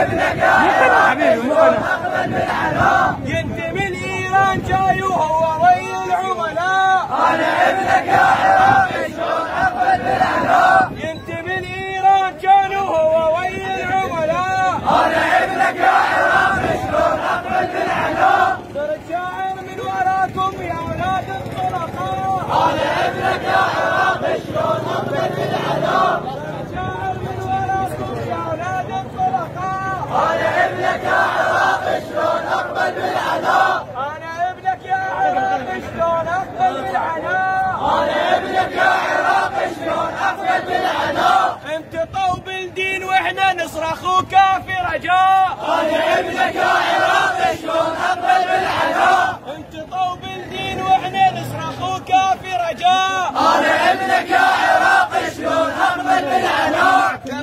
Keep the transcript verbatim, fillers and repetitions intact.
ابنك يا عراقي شلون اقبل بالعناء. ينتمي لايران جاي وهو ويا العملاء. انا ابنك يا عراقي شلون اقبل بالعناء. ينتمي لايران جاي وهو ويا العملاء. انا ابنك يا عراقي شلون اقبل بالعناء. صرت شاعر من وراكم يا اولاد الطلقاء. انا ابنك يا عراقي شلون اقبل بالعناء. صرت شاعر من وراكم يا اولاد الطلقاء. انا ابنك يا عراقي شلون اقبل بالعناء. انا ابنك يا عراقي شلون اقبل بالعناء. انا ابنك يا عراقي شلون اقبل بالعناء. انت طوب الدين واحنا نصرخ وكافي رجاء. انا ابنك يا عراقي شلون اقبل بالعناء. انت طوب الدين واحنا نصرخ وكافي رجاء. انا ابنك يا عراقي شلون اقبل بالعناء.